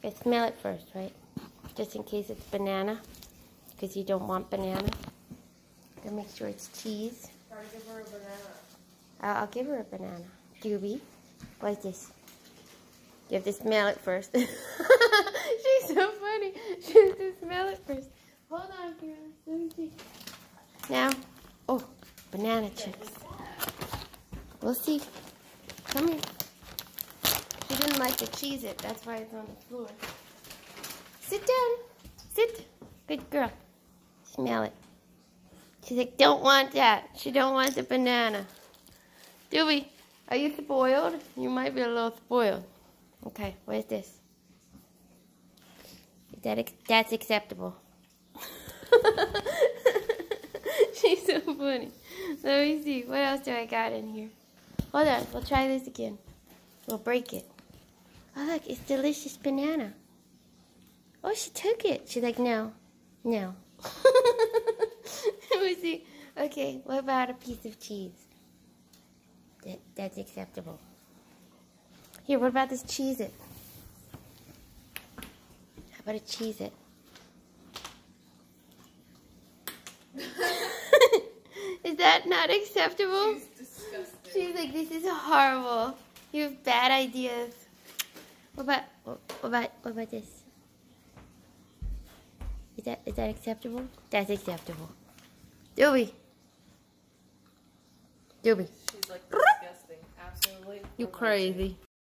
Okay, smell it first, right? Just in case it's banana, because you don't want banana. Gotta make sure it's cheese. Try to give her a banana. I'll give her a banana. Dooby, what is this? You have to smell it first. She's so funny. She has to smell it first. Hold on, Kira. Let me see. Now, oh, banana chips. We'll see. Come here. She didn't like to cheese it. That's why it's on the floor. Sit down. Sit. Good girl. Smell it. She's like, don't want that. She don't want the banana. Dooby, are you spoiled? You might be a little spoiled. Okay, what is this? That's acceptable. She's so funny. Let me see. What else do I got in here? Hold on. We'll try this again. We'll break it. Oh, look. It's delicious banana. Oh, she took it. She's like, no. No. Let me see. Okay, what about a piece of cheese? That's acceptable. Here, what about this Cheez-It? How about a Cheez-It? Is that not acceptable? She's disgusting. She's like, this is horrible. You have bad ideas. What about this? Is that acceptable? That's acceptable. Dooby. Dooby. She's like disgusting. Absolutely. You crazy.